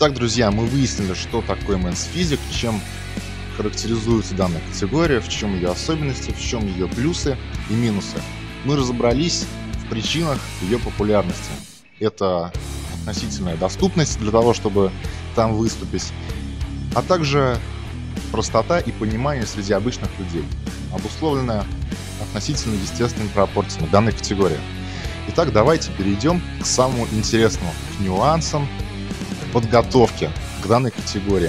Итак, друзья, мы выяснили, что такое Men's Physique, чем характеризуется данная категория, в чем ее особенности, в чем ее плюсы и минусы. Мы разобрались в причинах ее популярности. Это относительная доступность для того, чтобы там выступить, а также простота и понимание среди обычных людей, обусловленная относительно естественными пропорциями данной категории. Итак, давайте перейдем к самому интересному, к нюансам подготовки к данной категории.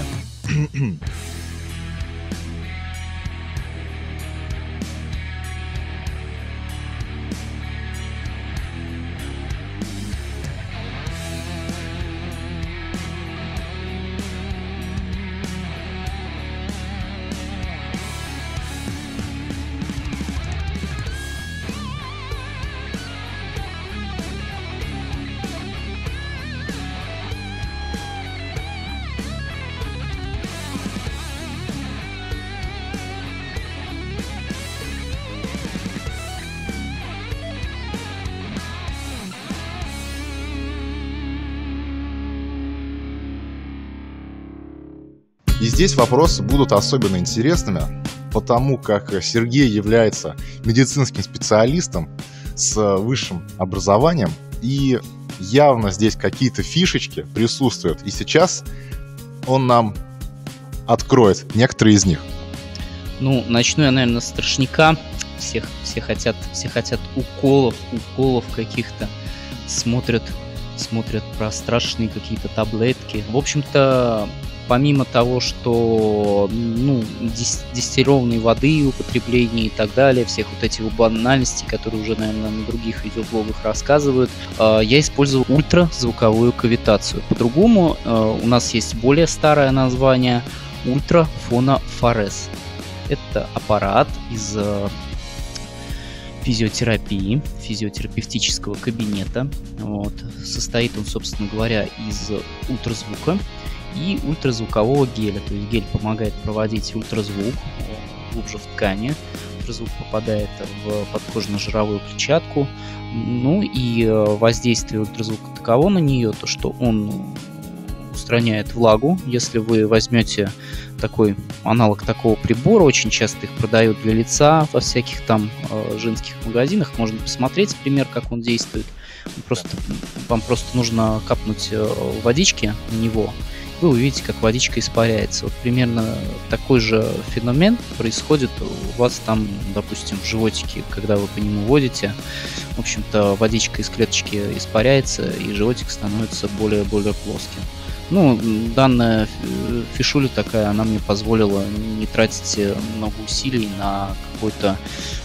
И здесь вопросы будут особенно интересными, потому как Сергей является медицинским специалистом с высшим образованием, и явно здесь какие-то фишечки присутствуют. И сейчас он нам откроет некоторые из них. Ну, начну я, наверное, с страшняка. Все хотят уколов каких-то, смотрят про страшные какие-то таблетки. В общем-то, помимо того, что дистиллированной воды, употребление и так далее, всех вот этих банальностей, которые уже, наверное, на других видеоблогах рассказывают, я использовал ультразвуковую кавитацию. По-другому у нас есть более старое название ультрафонофорез. Это аппарат из физиотерапевтического кабинета. Вот. Состоит он, собственно говоря, из ультразвука и ультразвукового геля. То есть гель помогает проводить ультразвук глубже в ткани. Ультразвук попадает в подкожно-жировую клетчатку. Ну и воздействие ультразвука таково на нее, то что он устраняет влагу. Если вы возьмете такой аналог такого прибора, очень часто их продают для лица во всяких там женских магазинах, можно посмотреть пример, как он действует. Вам просто нужно капнуть водички на него, вы увидите, как водичка испаряется. Вот примерно такой же феномен происходит у вас там, допустим, в животике, когда вы по нему водите. В общем-то, водичка из клеточки испаряется, и животик становится более плоским. Ну, данная фишуля такая, она мне позволила не тратить много усилий на какой-то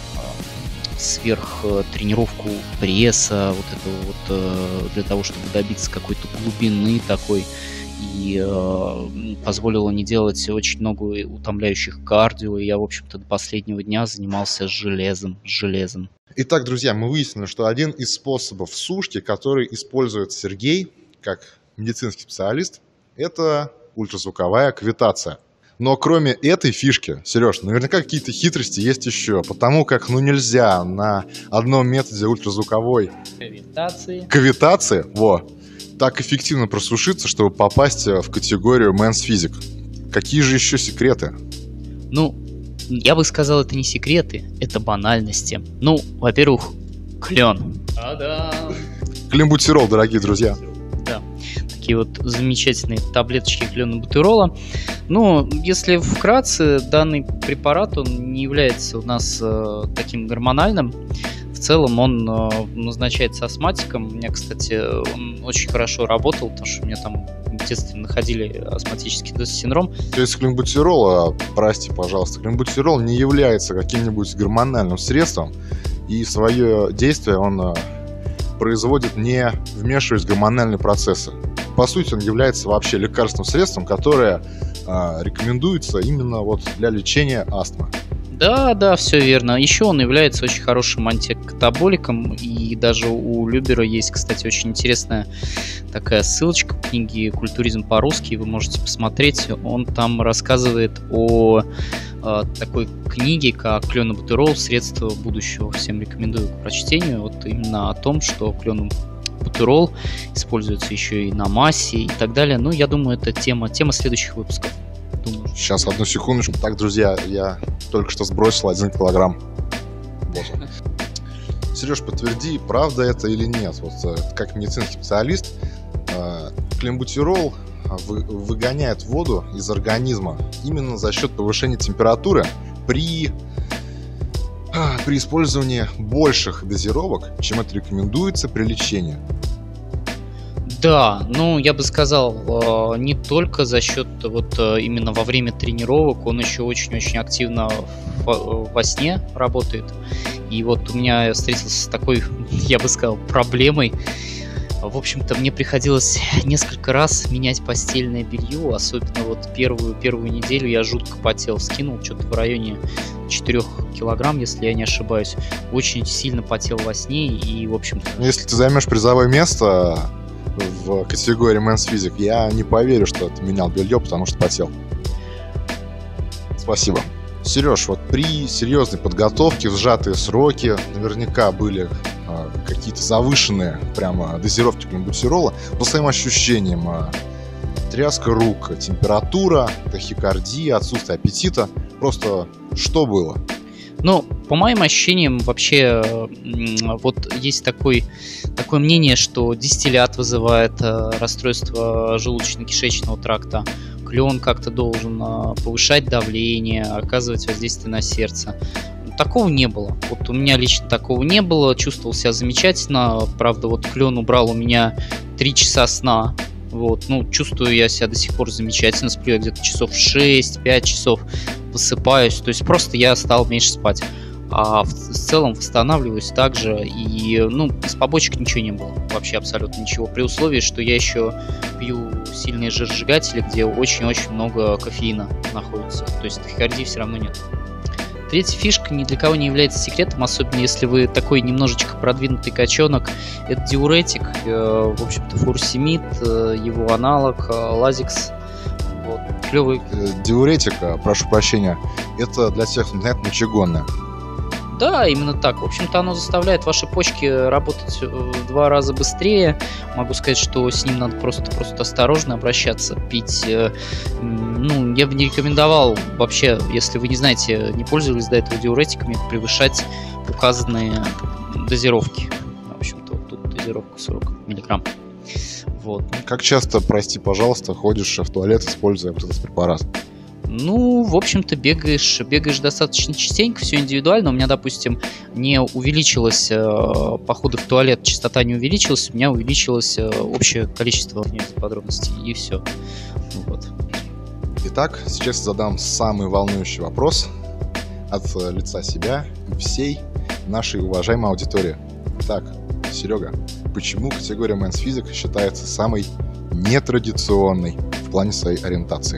сверхтренировку пресса, вот это вот для того, чтобы добиться какой-то глубины такой. И позволило не делать очень много утомляющих кардио. И я, в общем-то, до последнего дня занимался железом. Итак, друзья, мы выяснили, что один из способов сушки, который использует Сергей как медицинский специалист, это ультразвуковая кавитация. Но кроме этой фишки, Сереж, наверняка какие-то хитрости есть еще, потому как нельзя на одном методе ультразвуковой кавитации так эффективно просушиться, чтобы попасть в категорию Men's Physique. Какие же еще секреты? Ну, я бы сказал, это не секреты, это банальности. Ну, во-первых, клен. Клинбутирол, дорогие друзья. Да, такие вот замечательные таблеточки клена-бутирола. Но если вкратце, данный препарат, он не является у нас таким гормональным. В целом он назначается астматиком. У меня, кстати, он очень хорошо работал, потому что у меня там в детстве находили астматический синдром. То есть клинбутирол, прости, пожалуйста, клинбутирол не является каким-нибудь гормональным средством, и свое действие он производит, не вмешиваясь в гормональные процессы. По сути, он является вообще лекарственным средством, которое рекомендуется именно вот для лечения астмы. Да, все верно. Еще он является очень хорошим антикатаболиком, и даже у Любера есть, кстати, очень интересная такая ссылочка в книге «Культуризм по-русски», вы можете посмотреть. Он там рассказывает о такой книге, как «Клен-бутирол. Средства будущего». Всем рекомендую к прочтению. Вот именно о том, что бутырол, используется еще и на массе и так далее. Ну, я думаю, это тема следующих выпусков. Думаю. Сейчас, одну секундочку. Так, друзья, я только что сбросил 1 килограмм. Боже. Сереж, подтверди, правда это или нет. Вот как медицинский специалист, клембутирол выгоняет воду из организма именно за счет повышения температуры при использовании больших дозировок, чем это рекомендуется при лечении. Да, ну я бы сказал, не только за счет вот именно во время тренировок, он еще очень-очень активно во сне работает. И вот у меня я встретился с такой, я бы сказал, проблемой. В общем-то, мне приходилось несколько раз менять постельное белье, особенно вот первую неделю я жутко потел, скинул что-то в районе 4 килограмм, если я не ошибаюсь. Очень сильно потел во сне и, в общем-то... Если ты займешь призовое место в категории Men's Physique, я не поверю, что ты менял белье, потому что потел. Спасибо. Сереж, вот при серьезной подготовке, в сжатые сроки, наверняка были какие-то завышенные прямо дозировки клембутирола. По своим ощущениям, тряска рук, температура, тахикардия, отсутствие аппетита. Просто что было? Ну, по моим ощущениям, вообще, вот есть такое мнение, что дистиллят вызывает расстройство желудочно-кишечного тракта. Клен как-то должен повышать давление, оказывать воздействие на сердце. Такого не было. Вот у меня лично такого не было. Чувствовал себя замечательно. Правда, вот клен убрал у меня 3 часа сна. Вот. Ну, чувствую я себя до сих пор замечательно. Сплю я где-то часов 6-5 часов. Высыпаюсь. То есть просто я стал меньше спать. А в целом восстанавливаюсь также. И, ну, с побочек ничего не было. Вообще абсолютно ничего. При условии, что я еще пью сильные жиросжигатели, где очень-очень много кофеина находится. То есть тахикардии все равно нет. Третья фишка ни для кого не является секретом, особенно если вы такой немножечко продвинутый качонок. Это диуретик, в общем-то, фуросемид, его аналог, лазикс. Вот. Клевый. Диуретик, прошу прощения, это для тех, кто не знает, мочегонное. Да, именно так. В общем-то, оно заставляет ваши почки работать в 2 раза быстрее. Могу сказать, что с ним надо просто осторожно обращаться. Пить, ну, я бы не рекомендовал вообще, если вы не знаете, не пользовались до этого диуретиками, превышать указанные дозировки. В общем-то, вот тут дозировка 40 миллиграмм. Вот. Как часто, прости, пожалуйста, ходишь в туалет, используя вот этот препарат? Ну, в общем-то, бегаешь достаточно частенько, все индивидуально. У меня, допустим, не увеличилось походы в туалет, частота не увеличилась, у меня увеличилось общее количество подробностей, и все. Вот. Итак, сейчас я задам самый волнующий вопрос от лица себя и всей нашей уважаемой аудитории. Так, Серега, почему категория Men's Physique считается самой нетрадиционной в плане своей ориентации?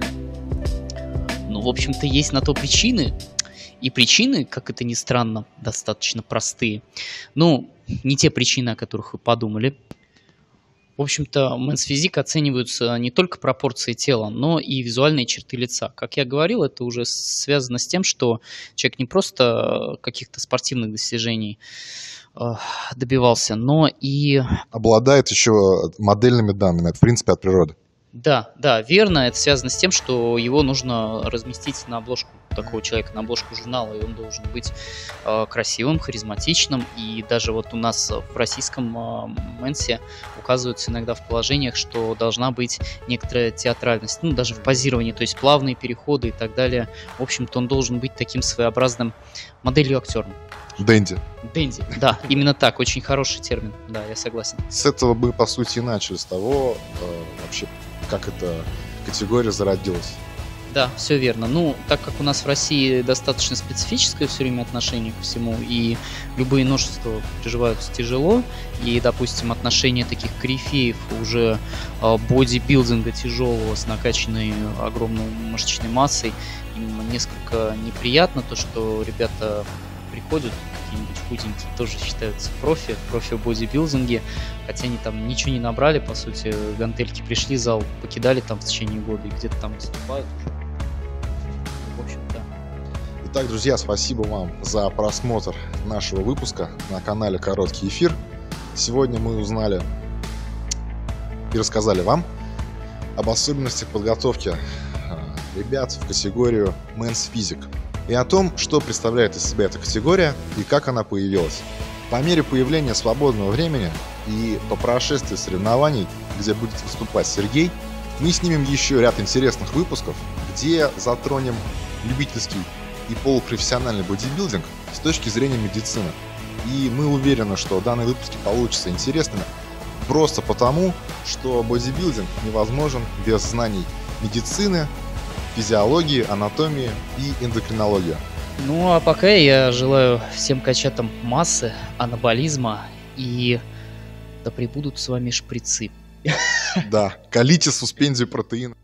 Ну, в общем-то, есть на то причины. И причины, как это ни странно, достаточно простые. Ну, не те причины, о которых вы подумали. В общем-то, Men's Physique оцениваются не только пропорции тела, но и визуальные черты лица. Как я говорил, это уже связано с тем, что человек не просто каких-то спортивных достижений добивался, но и... обладает еще модельными данными, это в принципе от природы. Да, верно. Это связано с тем, что его нужно разместить на обложку такого человека, на обложку журнала, и он должен быть красивым, харизматичным. И даже вот у нас в российском Менсе указываются иногда в положениях, что должна быть некоторая театральность, ну, даже в позировании, то есть плавные переходы и так далее. В общем-то, он должен быть таким своеобразным моделью-актером. Дэнди. Дэнди, да, именно так, очень хороший термин, да, я согласен. С этого бы, по сути, и начали, с того, вообще, как эта категория зародилась. Да, все верно. Ну, так как у нас в России достаточно специфическое все время отношение ко всему, и любые новшества приживаются тяжело, и, допустим, отношение таких корифеев уже бодибилдинга тяжелого с накачанной огромной мышечной массой, им несколько неприятно то, что ребята приходят, какие-нибудь худенькие, тоже считаются профи в бодибилдинге, хотя они там ничего не набрали, по сути, гантельки пришли, зал покидали там в течение года и где-то там выступают уже. В общем, да. Итак, друзья, спасибо вам за просмотр нашего выпуска на канале Короткий эфир. Сегодня мы узнали и рассказали вам об особенностях подготовки ребят в категорию Men's Physique и о том, что представляет из себя эта категория и как она появилась. По мере появления свободного времени и по прошествии соревнований, где будет выступать Сергей, мы снимем еще ряд интересных выпусков, где затронем любительский и полупрофессиональный бодибилдинг с точки зрения медицины. И мы уверены, что данные выпуски получатся интересными просто потому, что бодибилдинг невозможен без знаний медицины, физиологии, анатомии и эндокринологии. Ну а пока я желаю всем качатам массы, анаболизма и да пребудут с вами шприцы. Да, колите суспензию протеина.